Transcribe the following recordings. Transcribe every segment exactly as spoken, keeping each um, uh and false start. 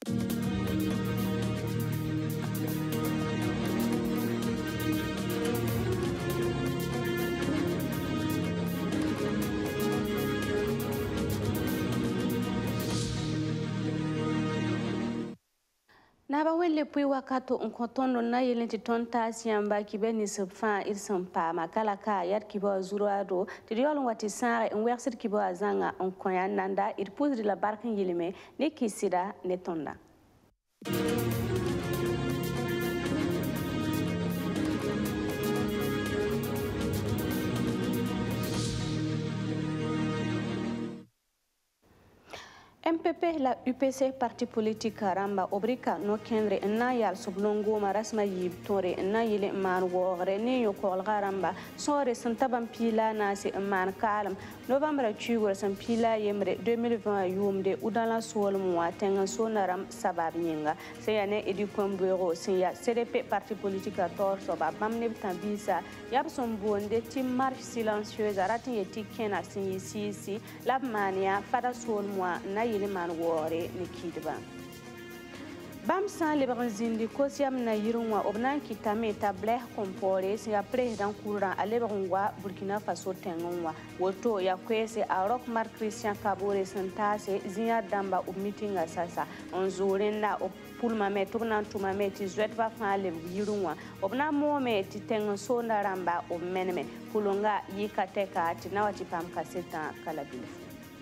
Naba wele pui wakato unkotondo na yelenti tonta siamba kibeni sefa ilsampa makala ka yat kibo zuruado tidiolo wati sare nwersit kibo azanga onkoya nanda irpudri la barkin yilime ne kisida ne tonda. M P P la U P C parti politique ramba obrika no kendre na yal sublongo marasma yib tore na yile man wogre ne yo ko ramba sore santaban pila na se man kalam novembre tugur san pila yemre deux mille vingt yumde udala sol mo tenga sonaram sabab nyinga se yane edi kombero se ya C D P parti politique tor so ba bamne tambisa yab son bonde tim marche silencieuse arati yeti kena sin si la mania fada sol mo na man wore ni kidba bam san le bazindi ko siam na yirunwa obnan kitame table compore si président courant ale bangwa Burkina Faso tengonwa woto ya kwese a rock mar Christian Kabore santase zinya damba u meeting asasa onzurenda o pulma me tubna tuma me ti zwetba fale yirunwa obna mo me ti tengon sonda ramba o meneme kulonga yikateka ati nawati pam kaseta kala bilfu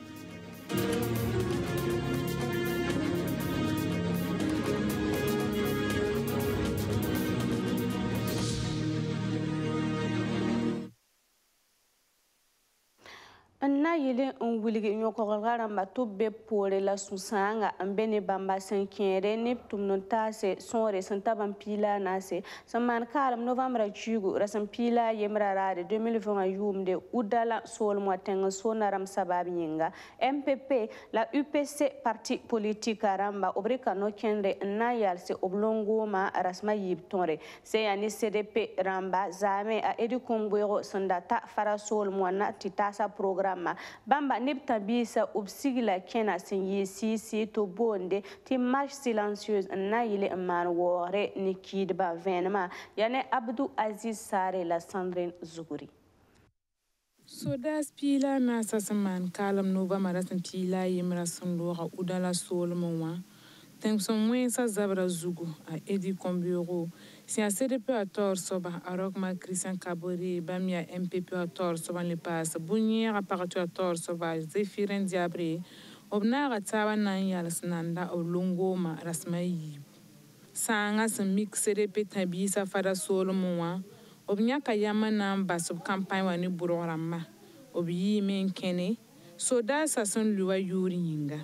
na yele on wuligi nyoko garamba to be pole la susanga ambene bamba sankere ne tumnon tase sonre santaban pila nase saman kalam novembre jugu rasan pila yemra rade deux mille vingt yumde udala sol motenga sonaram sabab yinga M P P la U P C parti politique ramba obrika no kendre na yalse oblongo ma rasma yib tonre se yani C D P ramba zame a edi kombero sandata fara sol mona titasa programme bamba nipta bisa ubsigila kena sinyi sisi to bonde ti marche silencieuse na yile man wore ni kidba venema yane Abdou Aziz Sare la Sandrine Zuguri Sodas pila na sasaman kalam nova marasan pila yemra sandora udala solmonwa Tengson mwensa zabra zugu a edi kombiro si a C D P a tor soba a rokma Christian Kabore bamia M P P a tor soba le passe bunyer a paratu a tor soba Zephirin Diabre obnaga tawa nan yalas nanda o longo ma rasmayi sanga sem mix C D P tabisa fada solomwa obnya kayama nan basub campagne wani burorama obi men kene soda sason luwa yuri yinga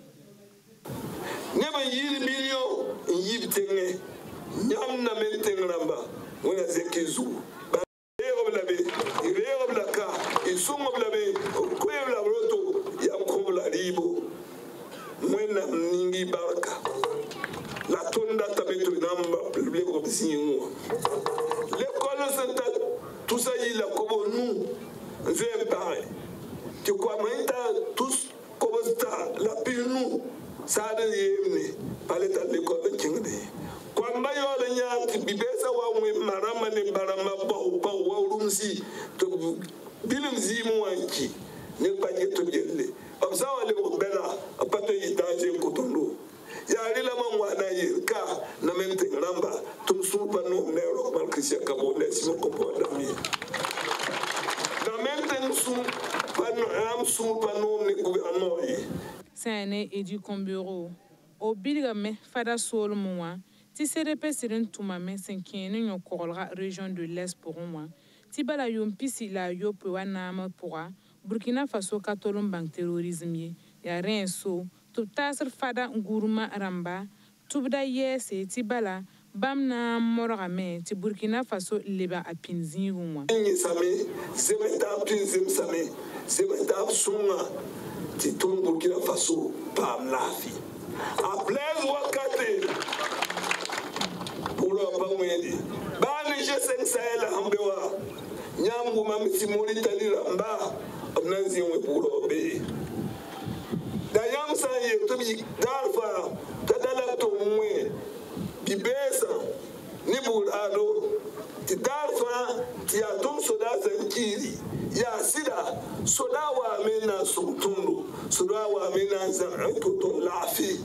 Never yield million in Yibtenge, Yam Namen Tengramba, when I say Kizu. But of Labe, Ire of Laka, Isum of Labe, Quella Roto, Yam Kola Ribo, when I'm Ningi Barca, La Tonda Tabeto number, public of Simu. Le Colosanta, Tusayi la Kobo Nu, Zempare, Tuquamenta, Tus Kobosta, La Pinu. Sada yemne paleta le ko kingde kwamba yole nya bibesa wa mwe marama ne barama ba ba wa rumsi to bilim zimu wanki ne baje to jelle obsawa le bela apato yitaje kotondo ya rila manwa na yirka na mente ramba tum suba no ne ro mal Christian Kabore simo ko poda mi na mente sum pano am sum pano ne gouvernement Sane edi kombero o bilga me fada sol moa ti C D P sirin tuma me senkene nyo kolga région de l'Est pour moi ti bala yom pisi la yo pe wana ma pourra Burkina Faso katolum bank terrorisme ya renso to tasr fada nguruma ramba tubda yese ti bala bamna morga me ti Burkina Faso leba apinzi wumwa ni sami sementa pinzim sami sementa sunga ti ton Burkina Faso pam lafi a blaise wakati pour le pamwedi ba ni je sen sahel hambewa nyambu mam ti Mauritanie ramba abnanzi we pour be da yam sa ye to bi darfa tadala ti besa ni burado ti darfa ti atum soda zankiri ya sida soda wa mena sumtundo soda wa mena zanto to lafi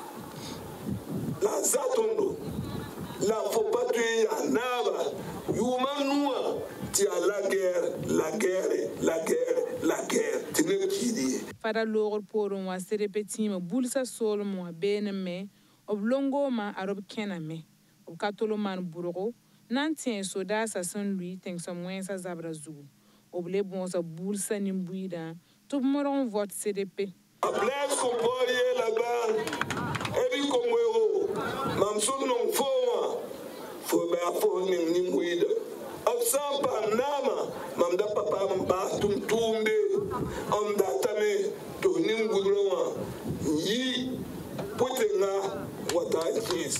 la zatondo la fopatu ya naba yumanua ti a la guerre la guerre la guerre la guerre ti ne kidi fara logor poron wa serepetima bulsa solmo beneme oblongo ma arob kename ob katolo man burogo nantien soda sa san lui teng sa mwensa zabra zugu oble bon sa bulsa nimbuida tout moron vote C D P a blaise comporie là-bas ebi komwero mamsun non foma fo ba fo nim nimbuida Sampa nama mamda papa mba tum tumbe on datame to nimgudrowa yi putenga wata kis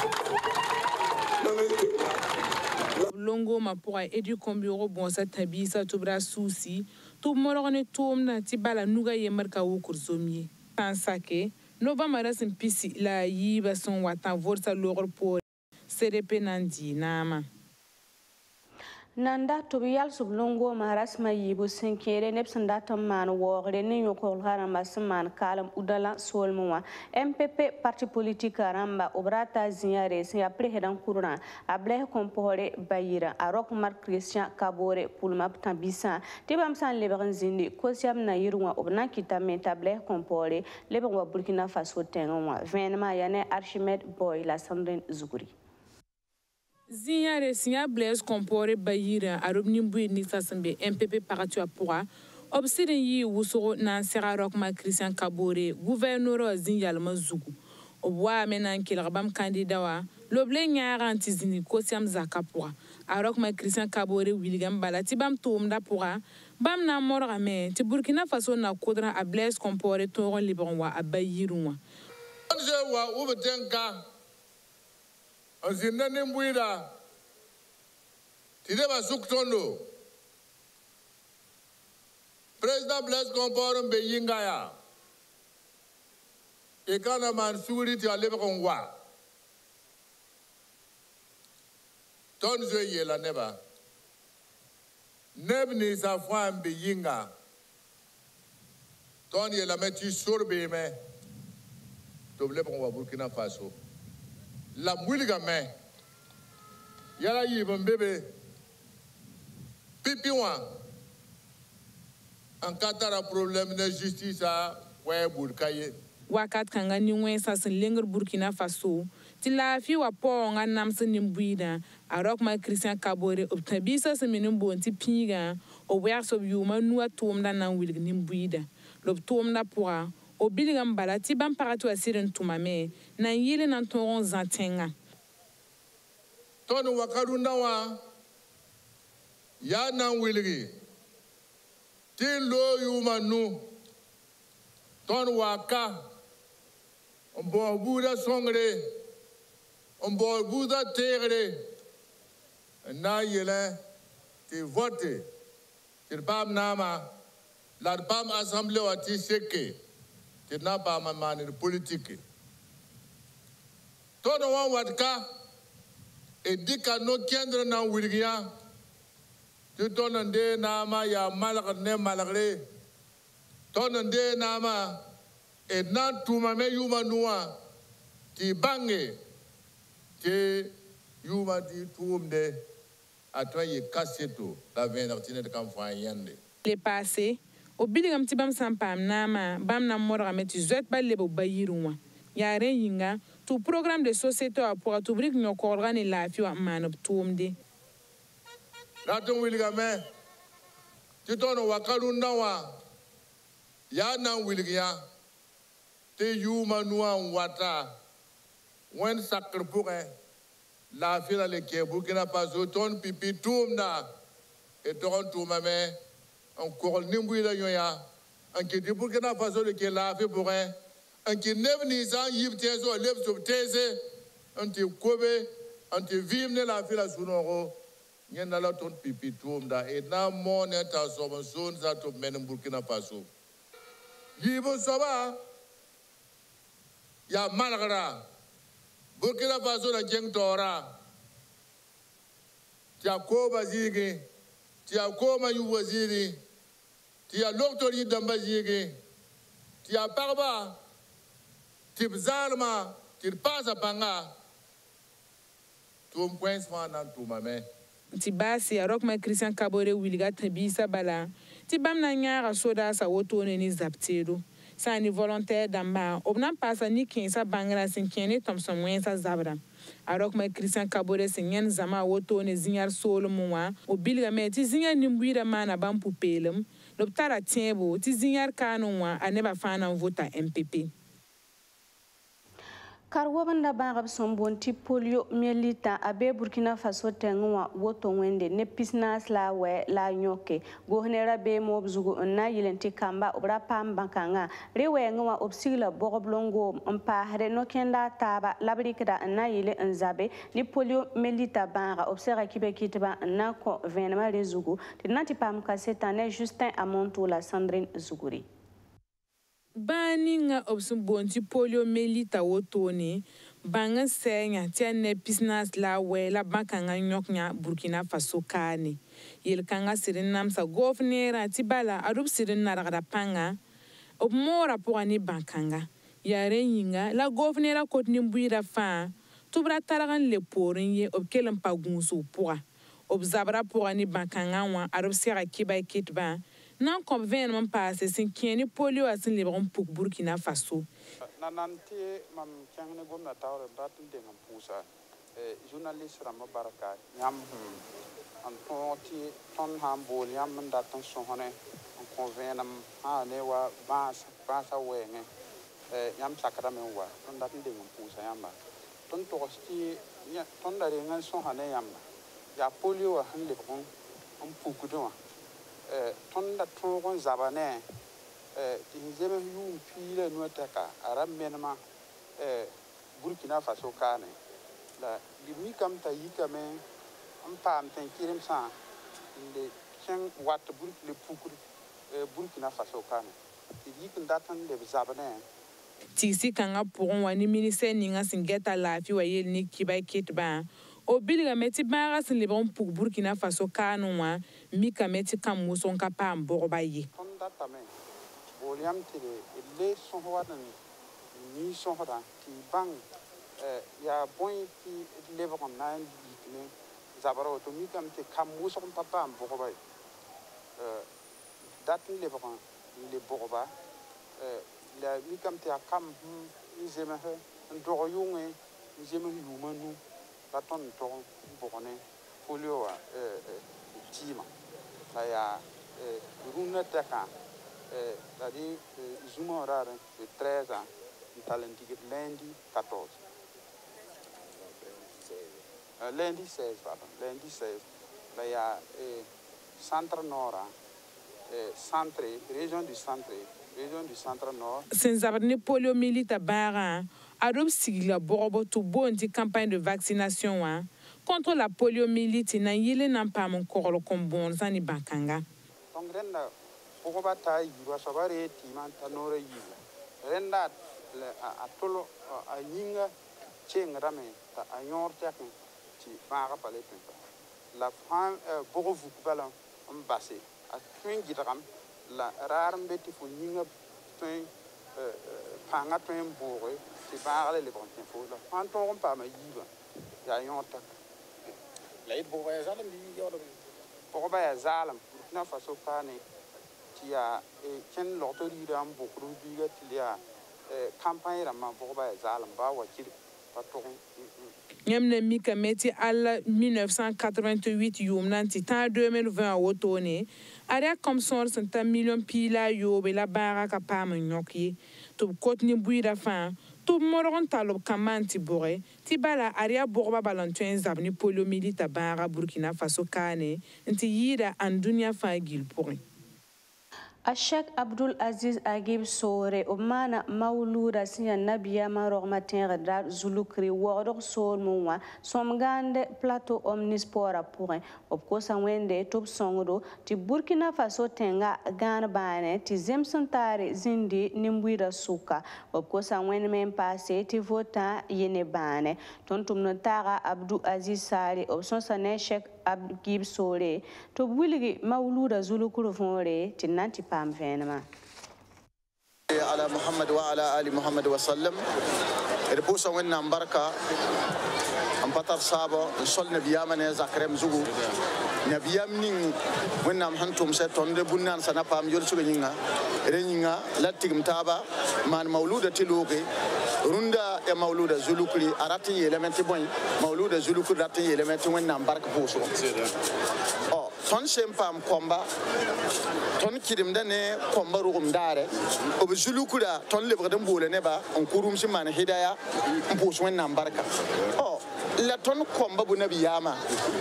longo ma pour edu kombiro bon sa tabisa to bra souci to morone tom na tibala nuga ye marka wo kurzomi tansake no ba marasin pisi la yiba son wata vorsa logor pour C D P nandi nama nanda tobiyal sublongo marasma yibu sinkere nepsanda tamman wogre ni yokol haramba sman kalam udala solmuwa M P P parti politique ramba obrata ziare si après hedan kuruna able kompore bayira arok mar Christian Kabore pulma tambisa tibam san lebaran zindi kosiam na yirwa obna kitame table kompore lebawa Burkina Faso tenwa venema yane Archimede Boy la Sandrine Zuguri Zinyare sinya Blaise Compaoré bayira arob nimbuy ni sasambe M P P parti apura obsidin yi wusoro nan sera rok ma Christian Kabore gouverneur zinyal mazugu obwa menan kilabam candidat loble nyaara antizini kosiam zakapura arok ma Christian Kabore William balati bam tomda pura bam na morga me ti Burkina Faso na kodra a Blaise Compaoré toron libron wa abayirunwa anje wa ubetenka Anzinda nimbuida tideba suktondo President Blaise Compaoré beyingaya ekana mansuri ti alebe kongwa tonzo yela neba nebni sa fam beyinga ton yela meti sorbe me doble kongwa Burkina Faso la mouliga me yala yibon bebe pipi wa en katara problème de justice a ouais burkaye wakat kanga ni wensa sin lenger Burkina Faso ti la fi wa po nga namsin nimbuida arok ma Christian Kabore obtabisa se minin bonti pinga o wer so yuma nuwa tomda nan wilg nimbuida lob tomda poa o biligam balati bam paratu asiren tumame na yile nan toron zantenga ton wakarunda wa ya nan wilgi tin lo yuma nu ton waka ombo buda songre ombo buda tegre na yele ti vote ti bam nama la bam assemblée wa ti seke ti na ba ma mani politique ton wa watka e dika no kendre na wilgiya ti ton nde nama ya malak ne malakre ton nde nama e nan tuma me yuma nuwa ti bange ti yuma di tumde atwa ye kaseto la venertine de kam fa yende le passé o biligam ti bam sampam nama bam na morga meti zot ba lebo bayirunwa ya ren yinga tu programme de société a pour atubrik nyokorga ni lafi wa manob tumde raton wilga me ti tono wakalunda wa ya nan wilga te yuma nuwa wata wen sakr pourre la fila le ke Burkina Faso ton pipi tumna e ton tumame en korol nimbu la yoya en ke di Burkina Faso le ke la fi pourre en ke nevni san yipte so lev so teze en te kobe en te vimne la fila sunoro nyenda la ton pipi tumda e na mone ta so son za to men Burkina Faso yibo soba ya malagara Burkina Faso na jeng tora. Tia ko bazigi, tia ko mayu waziri, tia loktori damba zigi, tia parba, tip zalma, tir pasa panga. Tum points nan tumame. Ti basi a rok ma Christian Kabore wiliga trebisa bala. Ti bam na nyara soda sa woto ne ni zaptero. Sa ni volontaire damba. Obna pasa ni kinsa bangra sin kene Thompson Mwensa zabra. A rok ma Christian Kabore sin yen zama woto ne zinyar solo mwa. O bilga me ti zinyar nimbuira mana bam pupelem. Loptara tiembo ti zinyar kanu wa aneba fana vota M P P. Karwabanda bagab sombon ti polio mielita abe Burkina Faso tengwa woto wende ne pisnas la we la nyoke gohnera be mobzugo na yilenti kamba obra pam bankanga rewe ngwa obsigla bogoblongo mpa hare no kenda taba labrikda na yile nzabe ni polio mielita baga obsera kibe kitba na ko venema rezugo tinati pam kasetane Justin Amonto la Sandrine Zuguri. Bani nga obsun bonti polio melita wotoni banga senya tia ne pisnas la we la bankanga nyoknya Burkina Faso kani yel kanga sirin namsa governera tibala adup sirin naragada panga ob mora poani bankanga yare yinga la governera kotni mbuira fa tubra taragan le porin ye ob kelen pagunsu poa ob zabra poani bankanga wa adup sera kiba kitba nan convainement passé sin kieni polio asin lebron pour Burkina Faso. Nananti mam kiangne gomna tawre datin de ngam pusa eh journaliste ram baraka yam an tonti ton hambol yam datin sohone an convainement ha ne wa bas basa wenge eh yam sakara men wa ton datin de ngam pusa yamba ton to sti ton dare ngan sohane yamba ya polio han lebron an pukudo tonda tongon zabane eh tinzeme yum pile no taka aram menma eh Burkina Faso kane la limi kam ta yikame am pam ten kirim sa le chen wat Burkina pukuru Burkina Faso kane yik ndatan le zabane tisi kanga pouron wani ministère ninga singeta la fi wa yel ni kiba kitba o bilga meti baga sin lebon pour Burkina Faso kanwa mi kameti kam muson kapa mborba yi on data me boliam tire le son wadan ni son wadan ti bang eh ya boy ti lebo kam nan ni zabaro to mi kam te kam muson papa mborba euh datin lebo kam le borba euh la mi kam te kam ni zema he ndo yunge ni zema yumanu baton to bokone polio euh tima la ya eh runa taka eh tadi zuma rare de treize ans talenti lundi quatorze euh lundi seize pardon lundi seize la ya eh centre nord eh centre région du centre région du centre nord senzabrni polio milita bara adop sigla borobo to bonti campagne de vaccination wa contre la poliomyélite na yele na pam korolo kombon sani bankanga donc renda poko bata yiwa sabare timan tanore yiwa renda a tolo a yinga chengrame ta anyor takin ti mara pale pinta la fam boko vuku bala mbase a twin gidram la rarmbe ti fu yinga twin panga twin bore ti mara le bon info la fan to pa ma yiwa ya yor tak leit boga zalam bi yodo boga zalam na faso kane tia e ken lotori ram bokru biga tilia e campagne ram boga zalam ba wakil patron nyamne mika meti al mille neuf cent quatre-vingt-huit yum nanti ta deux mille vingt wotone aria comme son cent million pila yo be la bara ka pam nyoki to kotni buira fa to moron talo kamanti bore ti bala aria borba balantuen zabni poliomyélite bara Burkina Faso kane nti yida an dunia fa gil pour Ashek Abdul Aziz Agib Sore Omana Mauluda Sinya Nabia Marogmatin Redar Zulukri Wordok Sol Mwa Somgande Plateau Omnispora Pourrin Opkosa Wende Top Songdo Ti Burkina Faso Tenga Gan Bane Ti Zemsantari Zindi Nimbuida Suka Opkosa Wende Men Passe Ti Vota Yene Bane Tontum Notara Abdul Aziz Sari Opson Sane Shek Agib Sore To Willi Mauluda Zulukuru Fore Tinanti Pam Venema على محمد وعلى آل محمد وسلم ربوسا ونا مباركة أم بطر صابو نصل نبيام نزكرم زوجو نبيام نين ونا محنتم ستون دبنا سنا بام يرسو جينا رينا لا تيمتابا من مولودة تلوكي روندا يا مولودة زلوكلي أراتي يلمنتي بوين مولودة زلوكلي أراتي يلمنتي ونا مباركة بوسو أو ton sempam komba ton kidim dane komba rugum dare o be zulukura ton le bredem bole ne ba on kurum si man hidaya mpus wen nambarka o la ton komba bu nabiyama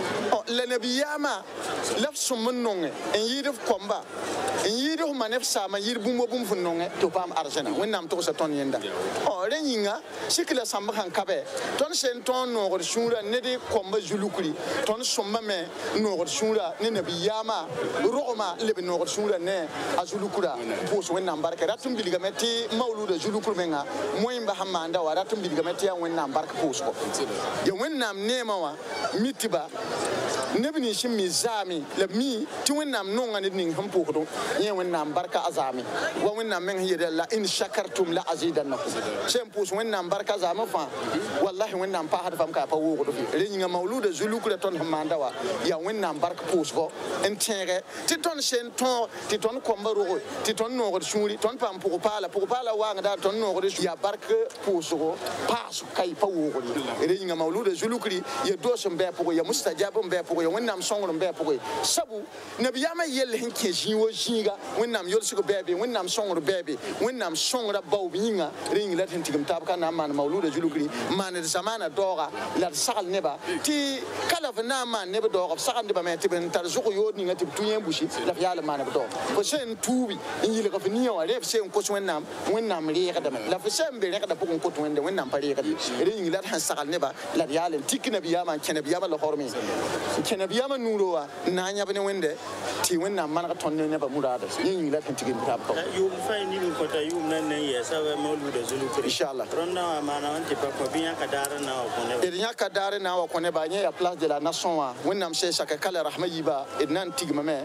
o la nabiyama laf summun nonge en yidif komba en yidif manef sama yir bu mo bum fun nonge to pam arjana wen nam to sa ton yenda o renyinga sikla samba kan kabe ton sen ton no gor shura ne de komba zulukuri ton summa me no gor shura ne nabiyama roma lebe no gor shura ne azulukura pus wen nambarka ratum biligameti mauluda zulukuru menga moyimba hamanda wa ratum biligameti ya wen nambarka pus ko ya wen nam nema wa mitiba nebni shim mizami la mi ti wen nam no ngani ning ham pokdo ye wen nam barka azami wa wen nam men yede la in shakartum la azidannakum sem pus wen nam barka azama fa wallahi wen nam pa hada fam ka pa wo ko do fi re nga mauluda zulukura ton hamanda wa ya wen nam barka pus ko en tere ti ton sen ton ti ton komba ro ti ton no gor shuri ton pam pour pala pour pala wa nga ton no gor ya barka pus ko pas kai pa wo ko re nga mauluda zulukri ya dosum be pour ya mustajabum be pour ya wonnam songrum be pour sabu nabiyama yelle hin ke jiwo jinga wonnam yolsu ko bebe wonnam songru bebe wonnam songra bawbinga ring la tin tigum tabka na man mauluda zulukri man zamana dora la sal neba ti kala fana man neba dora sal neba me tibin tar zuko yodi ngati tuyen bushi la yala man do ko sen tubi yile ko fini wa ref sen ko wonnam wonnam riga da la sen be riga da pokon ko to wende wonnam pare riga ring la han sal neba la yala tikna biyama kene biyama la hormi kene biyama nurowa nanya bene wende ti wonna man ka tonne ne ba murada yin la tan tigin tab ko yu fay ni ko ta yu nan ne ya sa wa mauluda zulukuri inshallah ronna mana anti pa ko biya ka dara na wa ko ne e nya ka dara na wa ko ne ba nya ya place de la nation wa wonna am se saka kala rahma yiba e nan tigma me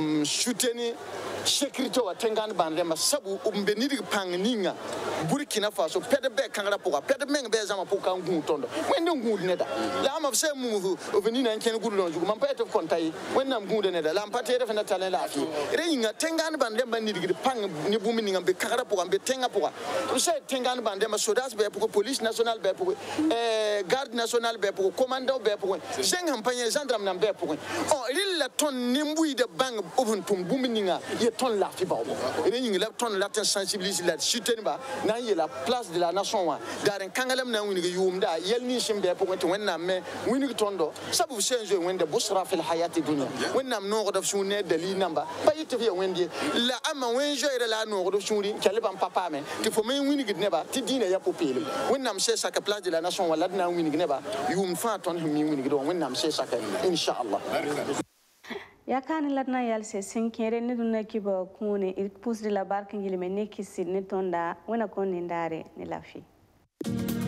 souteni sécurité wa tengan bande ma sabu umbe ni dig pangninga Burkina Faso pede be kangara poka pede meng be zama poka ngu tondo wende ngu neda la ma se mu veni na ken gulu lonju man pete kontai wenda ngu de neda la mpate de fena talen la fi reinga tengan bande ma ni dig pang ni bumi ni ngambe kangara poka be tenga poka se tengan bande ma sodas be poka police national be poka eh garde national be poka commando be poka jeng hampanye gendarme na be poka oh rilla ton nimbui de bang obun tum bumi ni nga ton la fi bawo ene ngi la ton la ten sensibiliser la chuten ba na yi la place de la nation wa daren kangalam na wini yum da yel ni shimbe ko to wenna me wini tondo sabu senjo wende busra fil hayati dunya wenna no go daf shune dali namba ba yitte fi wende la ama wenjo ire la no go daf shuri kele bam papa me ti fo men wini gidne ba ti dine ya popele wenna me sa ka place de la nation wala na wini gidne ba yum fa ton mi wini gido wenna me sa ka inshallah yakani latna yal se sinkere ne dunna kiba kune il pousse de la barque ngile me ne kisi ne tonda wona ko ne ndare ne lafi